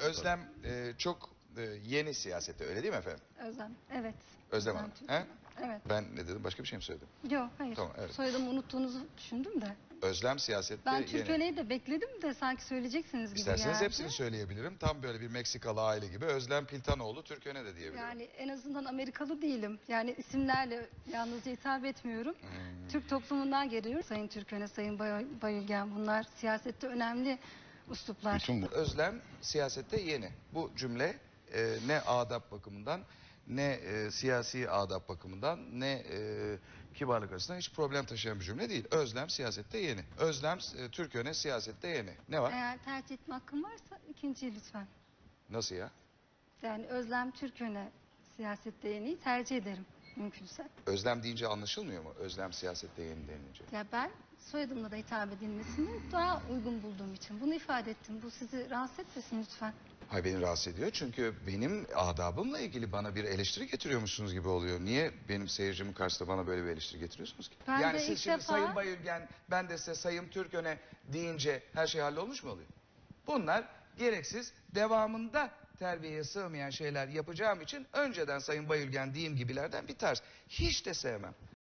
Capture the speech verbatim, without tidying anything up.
Özlem e, çok e, yeni siyasette, öyle değil mi efendim? Özlem, evet. Özlem Hanım. Türkmen. He? Evet. Ben ne dedim? Başka bir şey mi söyledim? Yok, hayır. Tamam, evet. Soyadımı unuttuğunuzu düşündüm de. Özlem siyasette Ben yeni. Türköne'yi de bekledim de sanki söyleyeceksiniz gibi İsterseniz geldi. hepsini söyleyebilirim. Tam böyle bir Meksikalı aile gibi. Özlem Piltanoğlu Türköne de diyebilirim. Yani en azından Amerikalı değilim. Yani isimlerle yalnızca hitap etmiyorum. Hmm. Türk toplumundan geliyorum. Sayın Türköne, Sayın Bay Bayülgen, bunlar siyasette önemli üsluplar. Bütün bu. Özlem siyasette yeni. Bu cümle e, ne adap bakımından, ne e, siyasi adap bakımından, ne e, kibarlık açısından hiç problem taşıyan bir cümle değil. Özlem siyasette yeni. Özlem e, Türköne siyasette yeni. Ne var? Eğer tercih etme hakkım varsa ikinciyi lütfen. Nasıl ya? Yani Özlem Türköne siyasette yeniyi tercih ederim mümkünse. Özlem deyince anlaşılmıyor mu? Özlem siyasette yeni denince. Ya ben soyadımla da hitap edilmesini daha uygun bulduğum için bunu ifade ettim. Bu sizi rahatsız etmesin lütfen. Hayır, beni rahatsız ediyor çünkü benim adabımla ilgili bana bir eleştiri getiriyormuşsunuz gibi oluyor. Niye benim seyircimin karşısında bana böyle bir eleştiri getiriyorsunuz ki? Ben yani de siz ilk şimdi defa- Sayın Bayülgen, ben de size Sayın Türköne deyince her şey hallolmuş mu oluyor? Bunlar gereksiz, devamında terbiyeye sığmayan şeyler yapacağım için önceden Sayın Bayülgen diyeyim gibilerden bir tarz. Hiç de sevmem.